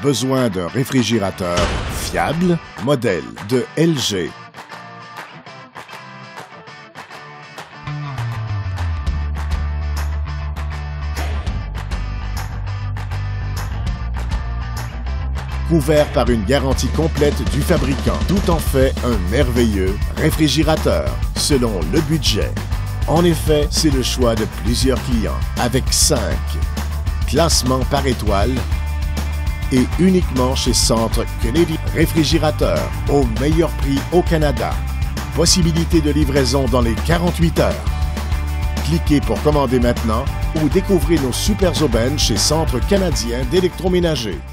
Besoin d'un réfrigérateur fiable? Modèle de LG. Couvert par une garantie complète du fabricant. Tout en fait un merveilleux réfrigérateur, selon le budget. En effet, c'est le choix de plusieurs clients, avec 5 classements par étoile et uniquement chez Centre Kennedy Réfrigérateur, au meilleur prix au Canada. Possibilité de livraison dans les 48 heures. Cliquez pour commander maintenant ou découvrez nos super aubaines chez Centre canadien d'électroménager.